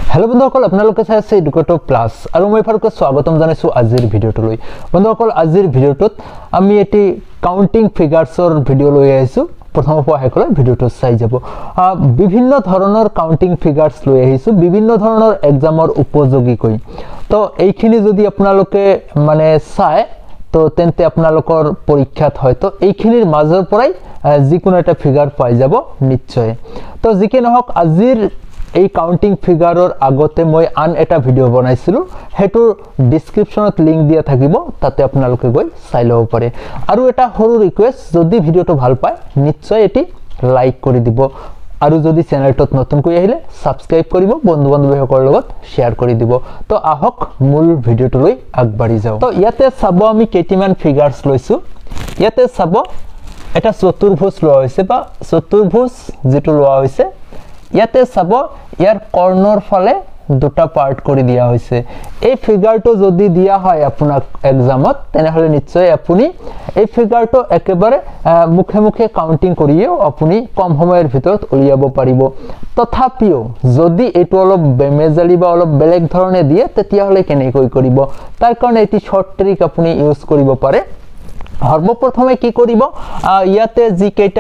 hello बंधुসকল আপোনালোকে চাই আছে Educato প্লাস আৰু মই ফাৰুকে স্বাগতম জনাইছো আজিৰ ভিডিওটো লৈ বন্ধুসকল আজিৰ ভিডিওটোত আমি এটি কাউন্টিং ফিগাৰছৰ ভিডিও লৈ আহিছো প্ৰথমৰ পৰা হেকলে ভিডিওটো চাই যাব বিভিন্ন ধৰণৰ কাউন্টিং ফিগাৰছ লৈ আহিছো বিভিন্ন ধৰণৰ এক্সামৰ উপযোগী কৈ তো এইখিনি যদি আপোনালোকে মানে চাই তো তেন্তে আপোনালোকৰ পৰীক্ষাত হয়তো এইখিনিৰ মাজৰ পৰাই যিকোনো এটা ফিগাৰ পাই যাব নিশ্চয় তো যিকি নহওক আজিৰ এই কাউন্টিং ফিগাৰৰ আগতে মই আন এটা ভিডিও বনাইছিলো হেতু ডেসক্ৰিপচনত লিংক দিয়া থাকিব তাতে আপোনালোকে গৈ চাই লব পাৰে আৰু এটা সৰু ৰিকুৱেষ্ট যদি ভিডিওটো ভাল পায় নিশ্চয় এটি লাইক কৰি দিব আৰু যদি চেনেলটোত নতুন কৈ আহিলে সাবস্ক্ৰাইব কৰিব বন্ধু বান্ধৱীসকলৰ লগত শেয়াৰ কৰি দিব তো আহক মূল ভিডিওটো লৈ আগবাঢ়ি যাও তো ইয়াতে চাব আমি কেটিমান ফিগাৰছ লৈছো ইয়াতে চাব এটা চতুৰ্ভুজ লোৱা হৈছে বা চতুৰ্ভুজ যেটো লোৱা হৈছে ইয়াতে চাব ইয়াৰ কৰ্ণৰ ফালে দুটা পাৰ্ট কৰি দিয়া হৈছে এই ফিগাৰটো যদি দিয়া হয় আপোনাক এক্সামত তেনেহলে নিশ্চয় আপুনি এই ফিগাৰটো একেবাৰে মুখে মুখে কাউন্টিং কৰিও আপুনি কম সময়ৰ ভিতৰত উলিয়াব পাৰিব তথাপিও যদি এটো অলপ বেমেজালি বা অলপ বেলেগ ধৰণে দিয়ে তেতিয়া হলে কেনেকৈ কৰিব তাৰ কাৰণে এটি শৰ্ট ট্ৰিক আপুনি ইউজ কৰিব পাৰে সৰ্বপ্ৰথমে কি কৰিব ইয়াতে যি কেইটা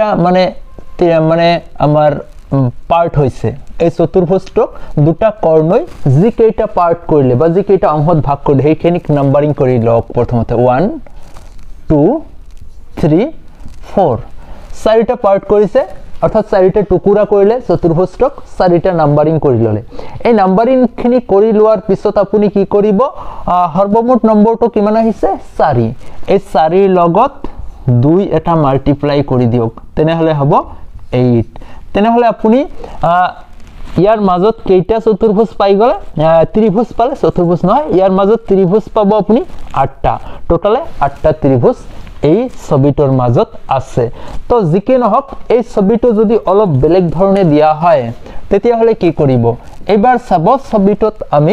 মানে আমাৰ পার্ট হইছে এই চতুর্ভুজটোক দুটা কর্ণই যি কেইটা পার্ট কৰিলে বা যি কেইটা অংশত ভাগ কৰিলে হেইখিনিক নাম্বাৰিং কৰি লওক প্ৰথমতে 1 2 3 4 চাৰিটা পার্ট কৰিছে অৰ্থাৎ চাৰিটা টুকুৰা কৰিলে চতুৰ্ভুজটোক চাৰিটা নাম্বাৰিং কৰি ললে এই নাম্বাৰিং খিনি কৰি লোৱাৰ পিছত আপুনি কি কৰিব সৰ্বমুঠ নম্বৰটো কিমান আহিছে 4 এই 4 ৰ লগত 2 এটা মাল্টিপ্লাই কৰি দিওক তেনেহলে হ'ব 8 তেনেহলে আপুনি ইয়াৰ মাজত কেইটা চতুৰ্ভুজ পাই গলে ত্ৰিভুজ পালে চতুৰ্ভুজ নহয় ইয়াৰ মাজত ত্ৰিভুজ পাব আপুনি 8টা টোটালে 8টা ত্ৰিভুজ এই ছবিটোৰ মাজত আছে তো যিকি নহওক এই ছবিটো যদি অলপ বেলেগ ধৰণে দিয়া হয় তেতিয়া হলে কি কৰিব এবাৰ চাব ছবিটোত আমি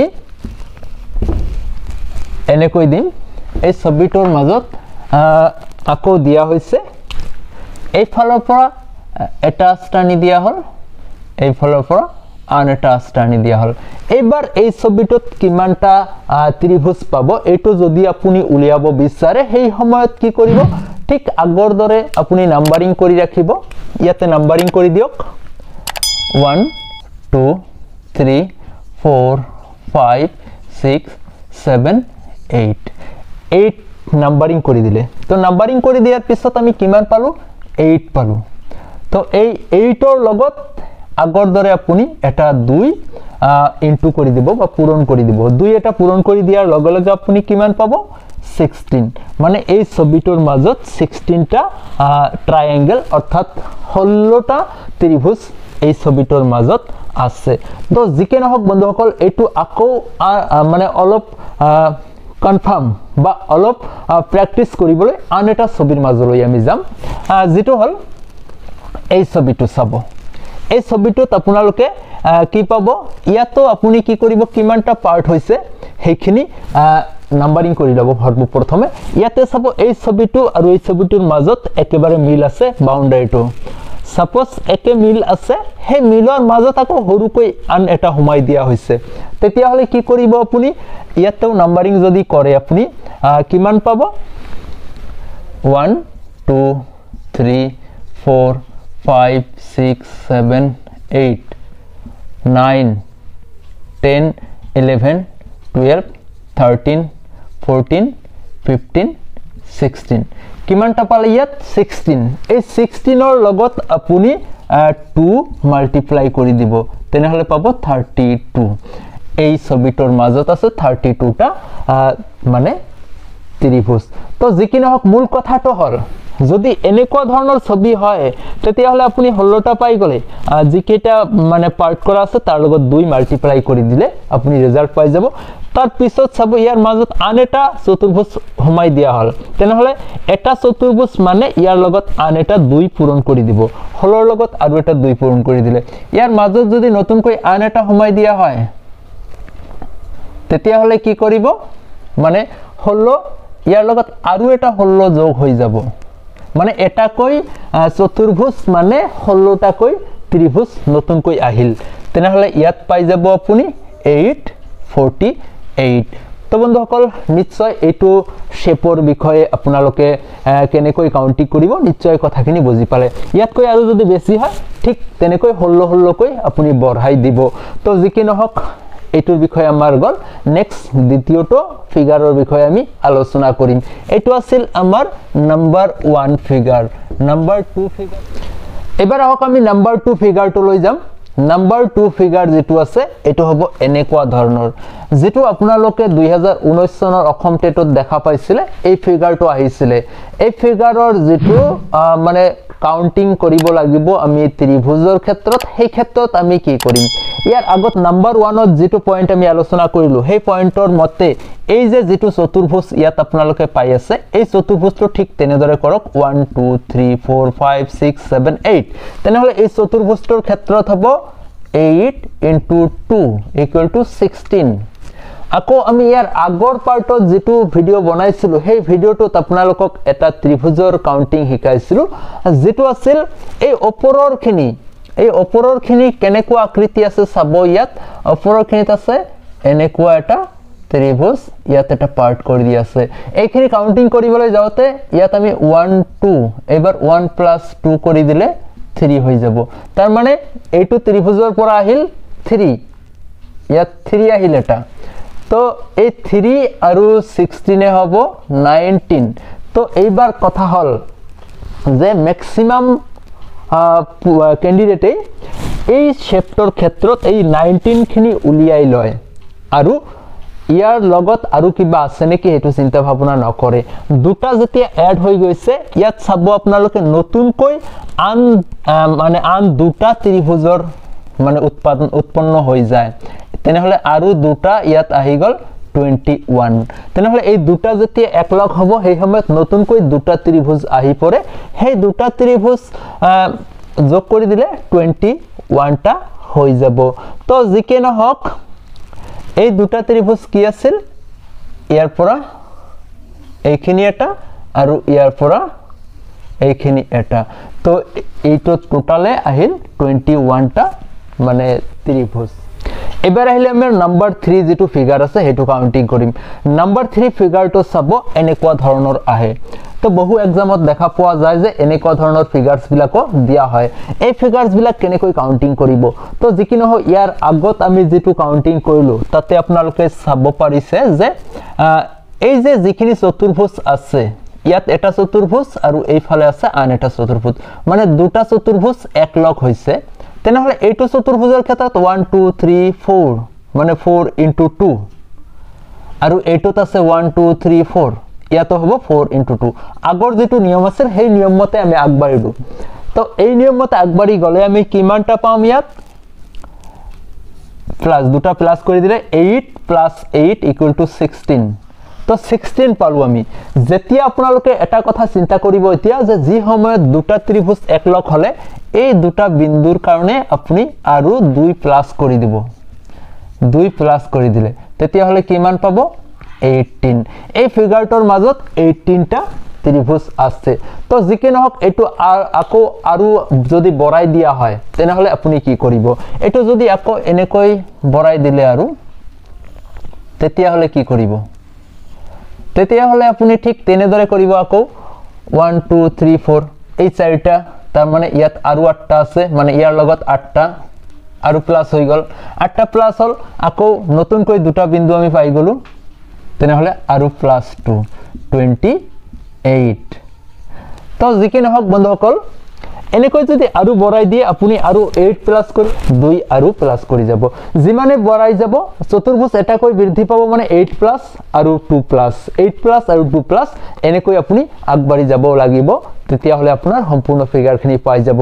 এনেকৈ দিম এই ছবিটোৰ মাজত আকৌ দিয়া হৈছে এই ফালৰ পৰা এটা স্থানি দিয়া হল এই ফলৰ পৰা আন এটা স্থানি দিয়া হল এবাৰ এই ছবিটোত কিমানটা ত্ৰিভুজ পাব এটো যদি আপুনি উলিয়াব বিচাৰে সেই সময়ত কি কৰিব ঠিক আগৰ দৰে আপুনি নাম্বাৰিং কৰি ৰাখিব ইয়াতে নাম্বাৰিং কৰি দিওক 1 2 3 4 5 6 7 8 8 নাম্বাৰিং কৰি দিলে তো নাম্বাৰিং কৰি দিয়াৰ পিছত আমি কিমান পালো 8 পালো তো এই 8 ৰ লগত আগৰ দৰে আপুনি এটা 2 ইনটু কৰি দিব বা পূৰণ কৰি দিব 2 এটা পূৰণ কৰি দিয়াৰ লগে লগে আপুনি কিমান পাব 16 মানে এই ছবিটোৰ মাজত 16টা ট্ৰায়াঙ্গেল অৰ্থাৎ 16টা ত্ৰিভুজ এই ছবিটোৰ মাজত আছে তো যিকে নহওক বন্ধুসকল এটো আকৌ মানে অলপ কনফার্ম বা অলপ প্র্যাকটিস কৰিবলৈ আন এটা ছবিৰ মাজলৈ আমি যাম যেটো হল এই ছবিটো চাব এই ছবিটোত আপোনালোকে কি পাব ইয়াতো আপুনি কি কৰিব কিমানটা পাৰ্ট হৈছে হেখিনি নাম্বাৰিং কৰি লব সৰ্বপ্ৰথমে ইয়াতে চাব এই ছবিটো আৰু এই ছবিটোৰ মাজত একেবাৰে মিল আছে বাউন্ডাৰীটো সাপোজ একে মিল আছে হে মিলৰ মাজত আকৌ হৰুকৈ আন এটা হুমাই দিয়া হৈছে তেতিয়া হলে কি কৰিব আপুনি ইয়াতেও নাম্বাৰিং যদি কৰে আপুনি কিমান পাব 1 2 3 4 5 6 7 8 9 10 11 12 13 14 15 16 কিমানটা পালে ইয়াত 16 এই 16 ৰ লগত আপুনি 2 মাল্টিপ্লাই কৰি দিব তেনেহলে পাব 32 এই ছবিটোৰ মাজত আছে 32টা মানে ত্ৰিভুজ তো যিকি নহওক মূল কথাটো হল যদি এনেকুৱা ধৰণৰ ছবি হয় তেতিয়া হলে আপুনি 16টা পাই গলে যিকেটা মানে পাৰ্ট কৰা আছে তাৰ লগত 2 মাল্টিপ্লাই কৰি দিলে আপুনি ৰিজাল্ট পাই যাব তাৰ পিছত চাব ইয়াৰ মাজত আন এটা চতুৰ্ভুজ হুমাই দিয়া হল তেনেহলে এটা চতুৰ্ভুজ মানে ইয়াৰ লগত আন এটা 2 পূৰণ কৰি দিব 16ৰ লগত আৰু এটা 2 পূৰণ কৰি দিলে ইয়াৰ মাজত যদি নতুনকৈ আন এটা হুমাই দিয়া হয় তেতিয়া হলে কি কৰিব মানে 16 ইয়াৰ লগত আৰু এটা 16 যোগ হৈ যাব মানে এটাকৈ চতুৰ্ভুজ মানে 16টাকৈ ত্ৰিভুজ নতুনকৈ আহিল তেনেহলে ইয়াত পাই যাব আপুনি 8 48 তো বন্ধুসকল নিশ্চয় এইটো শেপৰ বিষয়ে আপোনালোকে কেনেকৈ কাউন্টিং কৰিব নিশ্চয় কথাখিনি বুজি পালে ইয়াতকৈ আৰু যদি বেছি হয় ঠিক তেনেকৈ হল্লকৈ আপুনি বঢ়াই দিব তো যিকি নহওক এইটোৰ বিষয়ে আমাৰ গল নেক্সট দ্বিতীয়টো ফিগাৰৰ বিষয়ে আমি আলোচনা কৰিম এইটো আছিল আমাৰ নাম্বাৰ 1 ফিগাৰ নাম্বাৰ 2 ফিগাৰ এবাৰ আহক আমি নাম্বাৰ 2 ফিগাৰটো লৈ যাম নাম্বাৰ 2 ফিগাৰ যেটো আছে এটো হ'ব এনেকুৱা ধৰণৰ যেটো আপোনালোকে 2019 চনৰ অসম টেটত দেখা পাইছিলে এই ফিগাৰটো আহিছিলে এই ফিগাৰৰ যেটো মানে কাউন্টিং কৰিব লাগিব আমি ত্ৰিভুজৰ ক্ষেত্ৰত সেই ক্ষেত্ৰত আমি কি কৰিম ইয়াৰ আগত নাম্বাৰ 1 ত যেটো পইণ্ট আমি আলোচনা কৰিলো সেই পইণ্টৰ মতে এই যে যেটো চতুৰ্ভুজ ইয়াত আপোনালোকে পাই আছে এই চতুৰ্ভুজটো ঠিক তেনেদৰে কৰক 1 2 3 4 5 6 7 8 তেনেহলে এই চতুৰ্ভুজটোৰ ক্ষেত্ৰত হ'ব 8 into 2 equal to 16 আকৌ আমি ইয়াৰ আগৰ পাৰ্টত যেটো ভিডিও বনাইছিলো সেই ভিডিওটোত আপোনালোকক এটা ত্ৰিভুজৰ কাউন্টিং শিকাইছিলো যেটো আছিল এই ওপৰৰ খিনি কেনেকুৱা আকৃতি আছে চাব ইয়াত ওপৰৰ খিনিত আছে এনেকুৱা এটা ত্ৰিভুজ ইয়াত এটা পাৰ্ট কৰি দি আছে এইখিনি কাউন্টিং কৰিবলৈ যাওতে ইয়াত আমি 1 2 এবাৰ 1 + 2 কৰি দিলে 3 হৈ যাব তাৰ মানে এইটো ত্ৰিভুজৰ পৰা আহিল 3 ইয়াত 3 আহিল এটা তো এই 3 আৰু 16 এ হ'ব 19 তো এইবাৰ কথা হল যে ম্যাক্সিমাম ক্যান্ডিডেটে এই শেপটোৰ ক্ষেত্ৰত এই 19 খিনি উলিয়াই লয় আৰু ইয়াৰ লগত আৰু কিবা আছে নেকি হেতু চিন্তা ভাবনা নকৰে দুটা যেতিয়া এড হৈ গৈছে ইয়াত চাব আপোনালোকে নতুনকৈ আন দুটা ত্ৰিভুজৰ মানে উৎপন্ন হৈ যায় তেনেহলে আৰু দুটা ইয়াত আহি গল 21 তেনেহলে এই দুটা যেতিয়া একলগ হ'ব সেই সময়ত নতুনকৈ দুটা ত্ৰিভুজ আহি পৰে সেই দুটা ত্ৰিভুজ যোগ কৰি দিলে 21 টা হৈ যাব তো যিকে নহওক এই দুটা ত্ৰিভুজ কি আছিল ইয়াৰ পৰা এইখিনি এটা আৰু ইয়াৰ পৰা এইখিনি এটা তো এইটো টোটালে আহিল 21 টা মানে ত্ৰিভুজ এবাৰ আহিলে আমাৰ নাম্বাৰ 3 যেটো ফিগাৰ আছে হেতু কাউন্টিং কৰিম নাম্বাৰ 3 ফিগাৰটো চাব এনেকুৱা ধৰণৰ আহে তো বহু এক্সামত দেখা পোৱা যায় যে এনেকুৱা ধৰণৰ ফিগাৰছ বিলাকো দিয়া হয় এই ফিগাৰছ বিলাক কেনেকৈ কাউন্টিং কৰিব তো যিকি নহয় ইয়াৰ আগত আমি যেটো কাউন্টিং কৰিলো তাতে আপোনালোকে চাব পাৰিছে যে এই যে যিখিনি চতুৰ্ভুজ আছে ইয়াত এটা চতুৰ্ভুজ আৰু এইফালে আছে আন এটা চতুৰ্ভুজ মানে দুটা চতুৰ্ভুজ একলগ হৈছে তেনেহলে এইটো চতুৰ্ভুজৰ ক্ষেত্ৰত 1 2 3 4 মানে 4 into 2 আৰু এইটোত আছে 1 2 3 4 ইয়াতো হ'ব 4 into 2 আগৰ যেটো নিয়ম আছিল সেই নিয়ম মতে আমি আগবাঢ়িলো তো এই নিয়ম মতে আগবাঢ়ি গলে আমি কিমানটা পাম ইয়াত প্লাস দুটা প্লাস কৰি দিলে 8 + 8 = 16 তো 16 পালো আমি যেতিয়া আপোনালোকে এটা কথা চিন্তা কৰিব এতিয়া যে যি সময়ত দুটা ত্ৰিভুজ একলগ হলে এই দুটা বিন্দুৰ কাৰণে আপুনি আৰু 2 প্লাস কৰি দিব 2 প্লাস কৰি দিলে তেতিয়া হলে কিমান পাব 18 এই ফিগাৰটোৰ মাজত 18 টা ত্ৰিভুজ আছে তো যিকে নহওক এটো আকৌ আৰু যদি বঢ়াই দিয়া হয় তেনেহলে আপুনি কি কৰিব এটো যদি আকৌ এনেকৈ বঢ়াই দিলে আৰু তেতিয়া হলে কি কৰিব তেতিয়া হলে আপুনি ঠিক তেনেদৰে কৰিব আকৌ 1 2 3 4 এই চাৰিটা তাৰ মানে ইয়াত আৰু 8টা আছে মানে ইয়াৰ লগত 8টা আৰু প্লাস হৈ গল 8টা প্লাস হল আকৌ নতুনকৈ দুটা বিন্দু আমি পাই গলো তেনেহলে আৰু +2 28 তো যিকি নহওক বন্ধুসকল এনেকৈ যদি আৰু বঢ়াই দিয়ে আপুনি আৰু 8 প্লাস কৰি 2 আৰু প্লাস কৰি যাব যিমানে বঢ়াই যাব চতুৰ্ভুজ এটাকৈ বৃদ্ধি পাব মানে 8 প্লাস আৰু 2 প্লাস 8 প্লাস আৰু 2 প্লাস এনেকৈ আপুনি আগবাঢ়ি যাব লাগিব তেতিয়া হলে আপোনাৰ সম্পূৰ্ণ ফিগাৰখিনি পাই যাব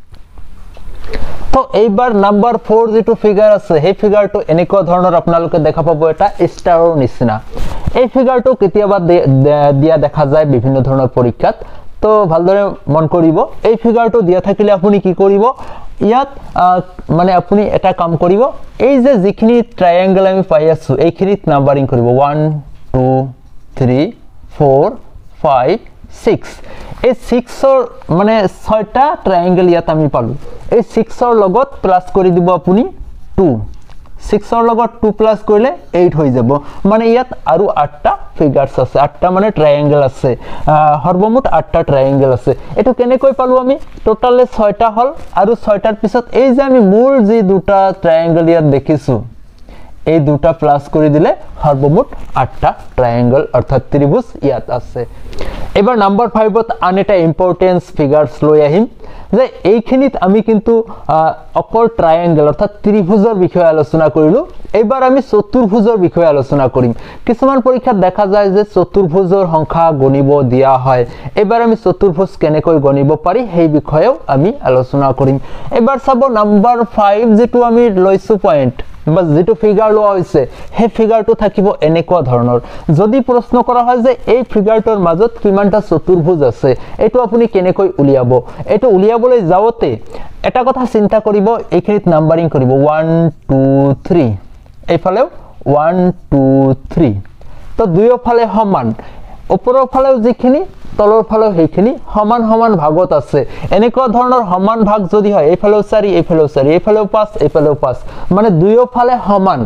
তো এইবাৰ নাম্বাৰ 4 যেটো ফিগাৰ আছে সেই ফিগাৰটো এনেকুৱা ধৰণৰ আপোনালোকে দেখা পাব এটা ষ্টাৰৰ নিচিনা এই ফিগাৰটো কেতিয়াবা দিয়া দেখা যায় বিভিন্ন ধৰণৰ পৰীক্ষাত তো ভালদৰে মন কৰিব এই ফিগাৰটো দিয়া থাকিলে আপুনি কি কৰিব ইয়াত মানে আপুনি এটা কাম কৰিব এই যে যিখিনি ট্ৰায়াঙ্গল আমি পাই আছো এইখিনিত নাম্বাৰিং কৰিব 1 2 3 4 5 6 এই 6ৰ মানে 6টা ট্ৰায়াঙ্গল ইয়াত আমি পালো এই 6ৰ লগত প্লাস কৰি দিব আপুনি 2 6 ৰ লগত 2 প্লাস কৰিলে 8 হৈ যাব মানে ইয়াত আৰু 8টা ফিগাৰস আছে 8টা মানে ট্ৰায়াঙ্গল আছে সৰ্বমুঠ 8টা ট্ৰায়াঙ্গল আছে এটো কেনেকৈ পালো আমি টোটালে 6টা হল আৰু 6টাৰ পিছত এই যে আমি মূল যে দুটা ট্ৰায়াঙ্গল ইয়াত দেখিছো এই দুটা প্লাস কৰি দিলে সৰ্বমুঠ 8টা ট্ৰায়াঙ্গল অৰ্থাৎ ত্ৰিভুজ ইয়াত আছে এবাৰ নাম্বার 5 ত আন এটা ইম্পৰ্টেন্স ফিগাৰস লৈ আহিম যে এইখিনিত আমি কিন্তু অকল ট্ৰায়াঙ্গল অৰ্থাৎ ত্ৰিভুজৰ বিষয়ে আলোচনা কৰিলো এবাৰ আমি চতুৰ্ভুজৰ বিষয়ে আলোচনা কৰিম কিছুমান পৰীক্ষাত দেখা যায় যে চতুৰ্ভুজৰ সংখ্যা গণিব দিয়া হয় এবাৰ আমি চতুৰ্ভুজ কেনেকৈ গণিব পাৰি সেই বিষয়েও আমি আলোচনা কৰিম এবাৰ চাব নাম্বার 5 যেটো আমি লৈছো পইণ্ট বা যেটো ফিগাৰ লোৱা হৈছে সেই ফিগাৰটো থাকিব এনেকুৱা ধৰণৰ যদি প্ৰশ্ন কৰা হয় যে এই ফিগাৰটোৰ মাজত কিমানটা চতুৰ্ভুজ আছে এটো আপুনি কেনেকৈ উলিয়াব এটো উলিয়াবলৈ যাওতে এটা কথা চিন্তা কৰিব এইখিনিত নাম্বাৰিং কৰিব 1 2 3 এইফালেও 1 2 3 তো দুয়োফালে সমান ওপৰৰ ফালেও যিখিনি তলৰ ফালেও সেইখিনি সমান সমান ভাগত আছে এনেকুৱা ধৰণৰ সমান ভাগ যদি হয় এইফালেও 4 এইফালেও 4 এইফালেও 5 এইফালেও 5 মানে দুয়োফালে সমান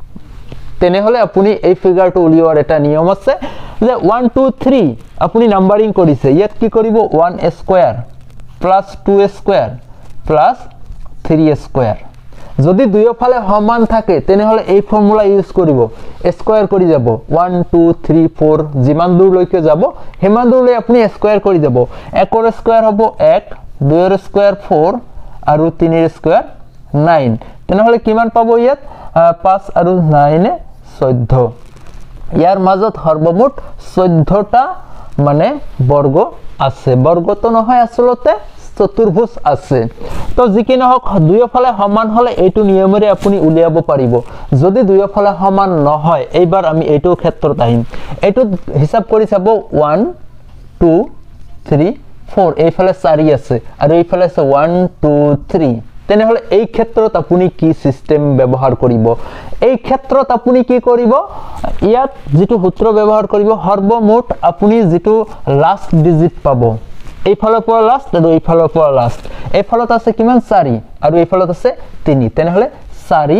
তেনেহলে আপুনি এই ফিগাৰটো উলিওৱাৰ এটা নিয়ম আছে যে 1 2 3 আপুনি নাম্বাৰিং কৰিছে ইয়াত কি কৰিব 1 square plus 2 square plus 3 square যদি দুয়োফালে সমান থাকে তেনেহলে এই ফৰ্মুলা ইউজ কৰিব স্কয়াৰ কৰি যাব 1 2 3 4 যিমান দূৰ লৈকে যাব হেমান দূৰলৈ আপুনি স্কয়াৰ কৰি যাব 1 ৰ স্কয়াৰ হ'ব 1 2 ৰ স্কয়াৰ 4 আৰু 3 ৰ স্কয়াৰ 9 তেনেহলে কিমান পাব ইয়াত 5 আৰু 9 14 ইয়াৰ মাজত সৰ্বমুঠ 14টা মানে বৰ্গ আছে বৰ্গটো নহয় আসলতে চতুৰ্ভুজ আছে তো যিকি নহক দুয়োফালে সমান হলে এইটো নিয়মৰে আপুনি উলিয়াব পাৰিব যদি দুয়োফালে সমান নহয় এইবাৰ আমি এইটো ক্ষেত্ৰত আহিম এইটো হিসাব কৰি চাব 1 2 3 4 এইফালে 4 আছে আৰু এইফালে আছে 1 2 3 তেনেহলে এই ক্ষেত্ৰত আপুনি কি সিস্টেম ব্যৱহাৰ কৰিব এই ক্ষেত্ৰত আপুনি কি কৰিব ইয়াত যেটো সূত্ৰ ব্যৱহাৰ কৰিব সৰ্বমুঠ আপুনি যেটো লাষ্ট ডিজিট পাব এইফালৰ পৰা লাষ্ট আৰু এইফালৰ পৰা লাষ্ট এইফালত আছে কিমান 4 আৰু এইফালত আছে 3 তেনেহলে 4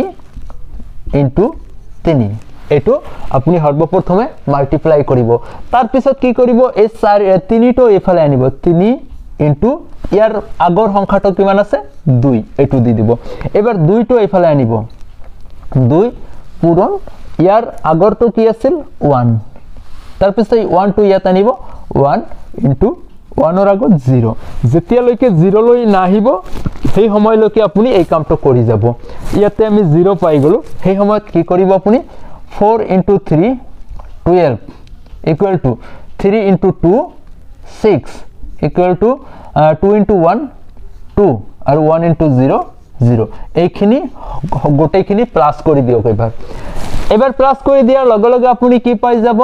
* 3 এটো আপুনি সৰ্বপ্ৰথমে মাল্টিপ্লাই কৰিব তাৰ পিছত কি কৰিব এই 3 টো এইফালে আনিব 3 * ইয়াৰ আগৰ সংখ্যাটো কিমান আছে 2 এটো দি দিব এবাৰ 2 টো এইফালে আনিব 2 পূৰণ ইয়াৰ আগৰটো কি আছিল 1 তাৰ পিছত 1 টো ইয়াত আনিব 1 * 1 ৰ আগত 0 যেতিয়ালৈকে 0 লৈ নাহিব সেই সময়লৈকে আপুনি এই কামটো কৰি যাব ইয়াতে আমি 0 পাই গলো সেই সময়ত কি কৰিব আপুনি 4 * 3 12 = 3 * 2 6 = 2 * 1 2 আৰু 1 * 0 0 এইখিনি গোটেইখিনি প্লাস কৰি দিওক এবাৰ প্লাস কৰি দিয়াৰ লগে লগে আপুনি কি পাই যাব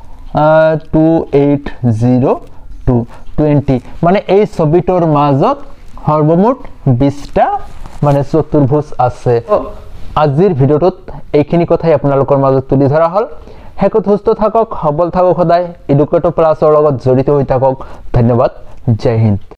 2802 20 মানে এই ছবিটোৰ মাজত সৰ্বমুঠ 20টা মানে চতুৰ্ভুজ আছে আজিৰ ভিডিওটোত এইখিনি কথাই আপোনালোকৰ মাজত তুলি ধৰা হল হেকত সুস্থ থাকক সবল থাকক সদায় এডুকেটো প্লাছৰ লগত জড়িত হৈ থাকক ধন্যবাদ জয় হিন্দ